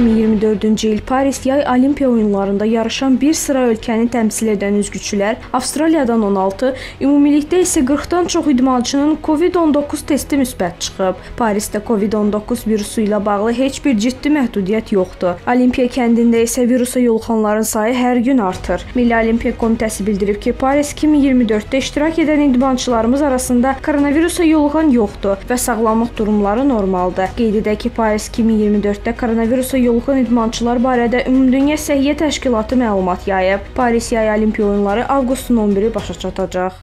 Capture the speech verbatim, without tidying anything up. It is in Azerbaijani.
iki min iyirmi dördüncü il Paris Yay Olimpiya oyunlarında yarışan bir sıra ölkəni təmsil edən üzgüçülər Avstraliyadan on altı, ümumilikdə isə qırxdan çox idmançının Covid on doqquz testi müsbət çıxıb. Parisdə Covid on doqquz virusu ilə bağlı heç bir ciddi məhdudiyyət yoxdur. Olimpiya kəndində isə virusa yoluxanların sayı hər gün artır. Milli Olimpiya Komitəsi bildirib ki, Paris iki min iyirmi dörddə iştirak edən idmançılarımız arasında koronavirusa yoluxan yoxdur və sağlamlıq durumları normaldır. Qeyd edək ki, Paris iki min iyirmi dörddə koronavirusa yoluxan idmançılar barədə Ümumdünya Səhiyyə Təşkilatı məlumat yayıb. Paris Yay Olimpiya oyunları avqustun on biri başa çatacaq.